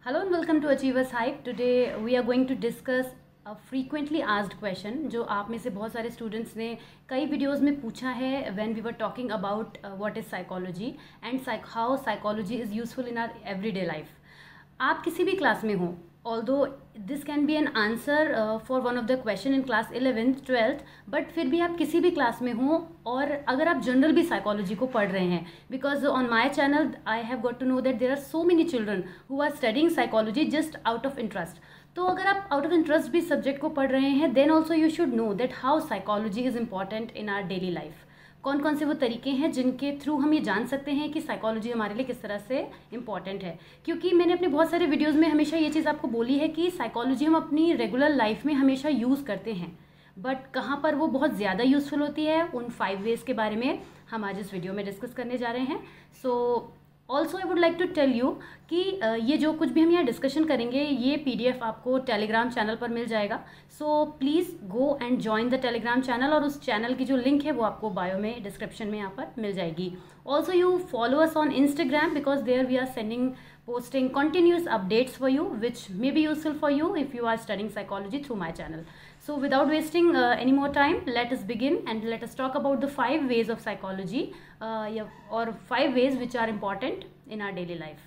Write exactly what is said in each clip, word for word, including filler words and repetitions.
Hello and welcome to Achievers Hype. Today we are going to discuss a frequently asked question जो आप में से बहुत सारे students ने कई videos में पूछा है when we were talking about uh, what is psychology and psych how psychology is useful in our everyday life. आप किसी भी क्लास में हो, although this can be an answer uh, for one of the question in class eleventh, twelfth, but फिर भी आप किसी भी क्लास में हो और अगर आप जनरल भी साइकोलॉजी को पढ़ रहे हैं, because on my channel I have got to know that there are so many children who are studying psychology just out of interest. तो अगर आप आउट ऑफ इंटरेस्ट भी सब्जेक्ट को पढ़ रहे हैं, then also you should know that how psychology is important in our daily life. कौन कौन से वो तरीके हैं जिनके थ्रू हम ये जान सकते हैं कि साइकोलॉजी हमारे लिए किस तरह से इम्पॉर्टेंट है. क्योंकि मैंने अपने बहुत सारे वीडियोस में हमेशा ये चीज़ आपको बोली है कि साइकोलॉजी हम अपनी रेगुलर लाइफ में हमेशा यूज़ करते हैं, बट कहाँ पर वो बहुत ज़्यादा यूज़फुल होती है, उन फाइव वेज़ के बारे में हम आज इस वीडियो में डिस्कस करने जा रहे हैं. So also I would like to tell you कि ये जो कुछ भी हम यहाँ डिस्कशन करेंगे ये पीडीएफ आपको टेलीग्राम चैनल पर मिल जाएगा. So please go and join the Telegram channel, और उस चैनल की जो लिंक है वो आपको बायो में डिस्क्रिप्शन में यहाँ पर मिल जाएगी. Also you follow us on Instagram because there we are sending posting continuous updates for you which may be useful for you if you are studying psychology through my channel. So without wasting uh, any more time, let us begin and let us talk about the five ways of psychology uh, yeah, or five ways which are important in our daily life.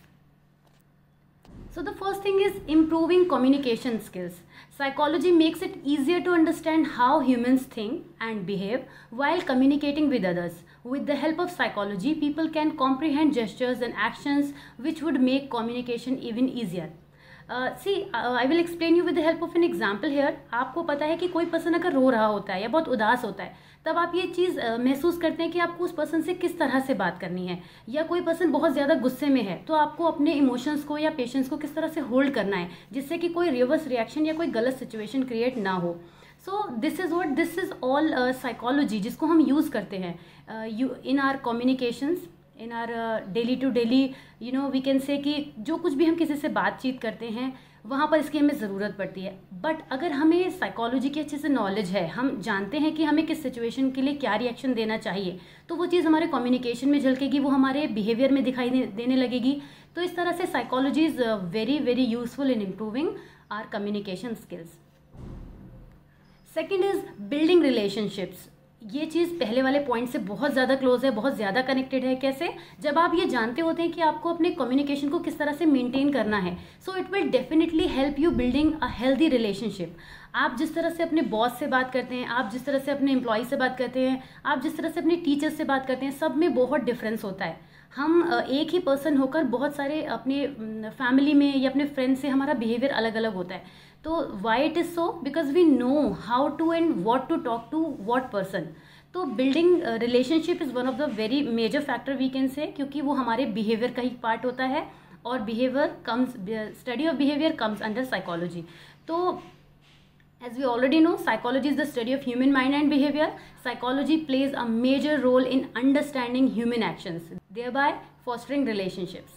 So the first thing is improving communication skills. Psychology makes it easier to understand how humans think and behave while communicating with others. With the help of psychology, people can comprehend gestures and actions which would make communication even easier. Uh, see, uh, I will explain you with the help of an example here. आपको पता है कि कोई person अगर रो रहा होता है या बहुत उदास होता है, तब आप ये चीज़ uh, महसूस करते हैं कि आपको उस पर्सन से किस तरह से बात करनी है. या कोई पर्सन बहुत ज़्यादा गुस्से में है तो आपको अपने इमोशंस को या पेशेंस को किस तरह से होल्ड करना है जिससे कि कोई रिवर्स रिएक्शन या कोई गलत सिचुएशन क्रिएट ना हो. So this is what this is all psychology जिसको हम यूज़ करते हैं you in our communications, in our daily to daily. You know we can say कि जो कुछ भी हम किसी से बातचीत करते हैं वहाँ पर इसकी हमें ज़रूरत पड़ती है. बट अगर हमें साइकोलॉजी की अच्छे से नॉलेज है, हम जानते हैं कि हमें किस सिचुएशन के लिए क्या रिएक्शन देना चाहिए, तो वो चीज़ हमारे कम्युनिकेशन में झलकेगी, वो हमारे बिहेवियर में दिखाई दे, देने लगेगी. तो इस तरह से psychology is very very useful in improving our communication skills. Second is building relationships. ये चीज़ पहले वाले पॉइंट से बहुत ज़्यादा क्लोज है, बहुत ज़्यादा कनेक्टेड है. कैसे? जब आप ये जानते होते हैं कि आपको अपने कम्युनिकेशन को किस तरह से मेंटेन करना है, so it will definitely help you building a healthy relationship. आप जिस तरह से अपने बॉस से बात करते हैं, आप जिस तरह से अपने एम्प्लॉय से बात करते हैं, आप जिस तरह से अपने टीचर से बात करते हैं, सब में बहुत डिफरेंस होता है. हम एक ही पर्सन होकर बहुत सारे अपने फैमिली में या अपने फ्रेंड से हमारा बिहेवियर अलग अलग होता है. तो why it is so? Because we know how to and what to talk to what person. तो building relationship is one of the very major factor we can say, क्योंकि वो हमारे बिहेवियर का ही पार्ट होता है और behaviour comes study of behaviour comes under psychology. तो as we already know, psychology is the study of human mind and behavior. Psychology plays a major role in understanding human actions, thereby fostering relationships.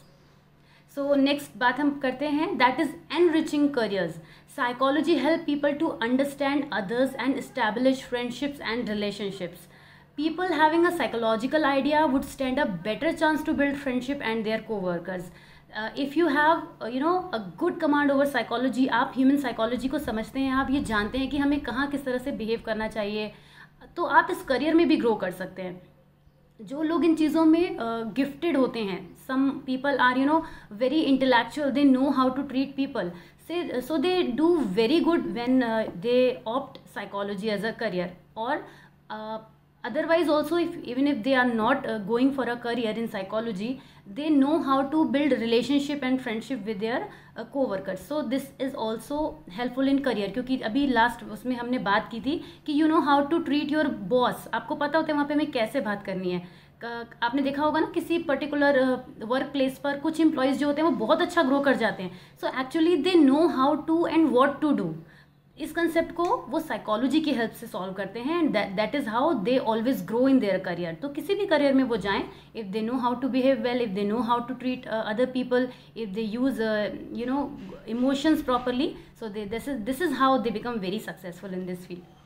So next बात हम करते हैं, that is enriching careers. Psychology help people to understand others and establish friendships and relationships. People having a psychological idea would stand a better chance to build friendship and their co-workers. If you have you know a good command over psychology, आप human psychology को समझते हैं, आप ये जानते हैं कि हमें कहाँ किस तरह से बिहेव करना चाहिए, तो आप इस करियर में भी ग्रो कर सकते हैं. जो लोग इन चीज़ों में गिफ्टेड uh, होते हैं, some people are you know very intellectual, they know how to treat people, say so they do very good when they opt psychology as a career. और otherwise also, if even if they are not uh, going for a career in psychology, they know how to build relationship and friendship with their uh, co-workers. So this is also helpful in career. क्योंकि अभी last उसमें हमने बात की थी कि you know how to treat your boss. आपको पता होता है वहाँ पे हमें कैसे बात करनी है. आपने देखा होगा ना, किसी पर्टिकुलर वर्क प्लेस पर कुछ एम्प्लॉयज़ जो होते हैं वो बहुत अच्छा ग्रो कर जाते हैं. So actually they know how to and what to do. इस कंसेप्ट को वो साइकोलॉजी की हेल्प से सॉल्व करते हैं, and that is how they always grow in their career. तो किसी भी करियर में वो जाएं, if they know how to behave well, if they know how to treat other people, if they use you know emotions properly, so they this is this is how they become very successful in this field.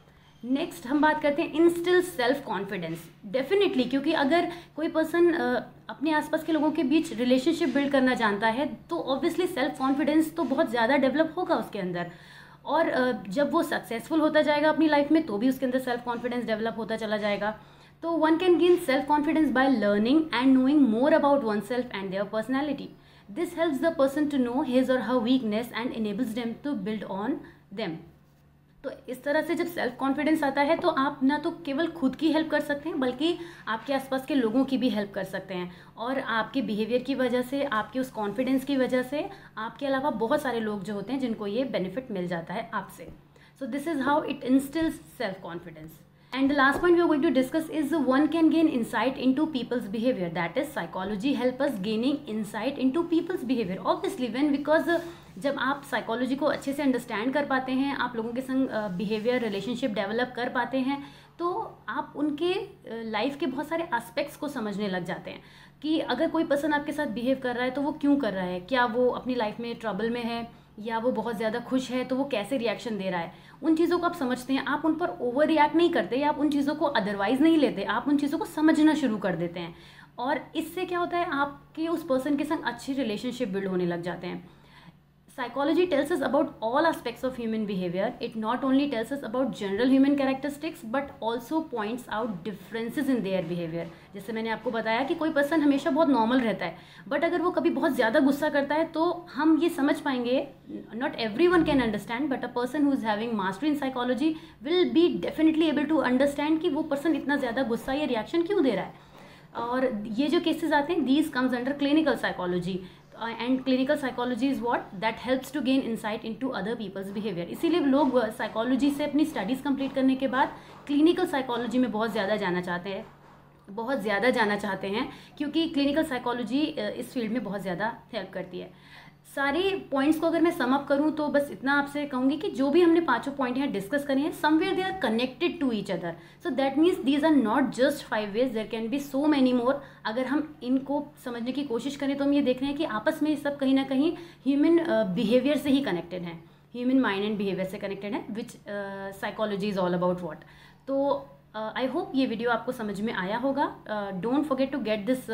Next हम बात करते हैं instil self confidence. Definitely, क्योंकि अगर कोई person अपने आसपास के लोगों के बीच रिलेशनशिप बिल्ड करना जानता है तो ऑब्वियसली सेल्फ कॉन्फिडेंस तो बहुत ज़्यादा डेवलप होगा उसके अंदर, और जब वो सक्सेसफुल होता जाएगा अपनी लाइफ में तो भी उसके अंदर सेल्फ कॉन्फिडेंस डेवलप होता चला जाएगा। तो one can gain self confidence by learning and knowing more about oneself and their personality. This helps the person to know his or her weakness and enables them to build on them. तो इस तरह से जब self confidence आता है तो आप ना तो केवल खुद की हेल्प कर सकते हैं बल्कि आपके आसपास के लोगों की भी हेल्प कर सकते हैं, और आपके बिहेवियर की वजह से, आपके उस कॉन्फिडेंस की वजह से आपके अलावा बहुत सारे लोग जो होते हैं जिनको ये बेनिफिट मिल जाता है आपसे। So this is how it instils self confidence. And the last point we are going to discuss is one can gain insight into people's behavior. That is, psychology help us gaining insight into people's behavior. Obviously, when because uh, जब आप psychology को अच्छे से understand कर पाते हैं, आप लोगों के संग बिहेवियर रिलेशनशिप डेवलप कर पाते हैं, तो आप उनके लाइफ uh, के बहुत सारे एस्पेक्ट्स को समझने लग जाते हैं कि अगर कोई पर्सन आपके साथ बिहेव कर रहा है तो वो क्यों कर रहा है, क्या वो अपनी लाइफ में ट्रबल में है या वो बहुत ज़्यादा खुश है तो वो कैसे रिएक्शन दे रहा है। उन चीज़ों को आप समझते हैं, आप उन पर ओवर रिएक्ट नहीं करते या आप उन चीज़ों को अदरवाइज नहीं लेते, आप उन चीज़ों को समझना शुरू कर देते हैं, और इससे क्या होता है आपके उस पर्सन के संग अच्छी रिलेशनशिप बिल्ड होने लग जाते हैं। Psychology tells us about all aspects of human behavior. It not only tells us about general human characteristics but also points out differences in their behavior. जैसे मैंने आपको बताया कि कोई पर्सन हमेशा बहुत नॉर्मल रहता है, बट अगर वो कभी बहुत ज़्यादा गुस्सा करता है तो हम ये समझ पाएंगे, not everyone can understand, but a person who is having mastery in psychology will be definitely able to understand कि वो पर्सन इतना ज़्यादा गुस्सा या रिएक्शन क्यों दे रहा है। और ये जो केसेस आते हैं, these comes under clinical psychology. And clinical psychology is what that helps to gain insight into other people's behaviour. इसीलिए लोग साइकोलॉजी से अपनी स्टडीज़ कंप्लीट करने के बाद क्लिनिकल साइकोलॉजी में बहुत ज़्यादा जाना चाहते हैं बहुत ज़्यादा जाना चाहते हैं क्योंकि क्लिनिकल साइकोलॉजी इस फील्ड में बहुत ज़्यादा हेल्प करती है। सारे पॉइंट्स को अगर मैं सम अप करूं तो बस इतना आपसे कहूँगी कि जो भी हमने पांचों पॉइंट यहाँ डिस्कस करे हैं, somewhere they are connected to each other. So that means these are not just five ways, there can be so many more. अगर हम इनको समझने की कोशिश करें तो हम ये देख रहे हैं कि आपस में सब कहीं ना कहीं ह्यूमन बिहेवियर से ही कनेक्टेड हैं, ह्यूमन माइंड एंड बिहेवियर से कनेक्टेड है, which psychology is all about what. तो आई होप ये वीडियो आपको समझ में आया होगा। Don't forget to get this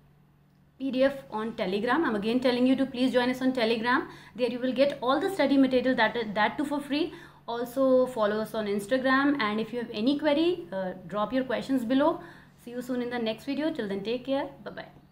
P D F on Telegram. I'm again telling you to please join us on Telegram. There you will get all the study material that that too for free. Also follow us on Instagram, and if you have any query, uh, drop your questions below. See you soon in the next video. Till then, take care. Bye bye.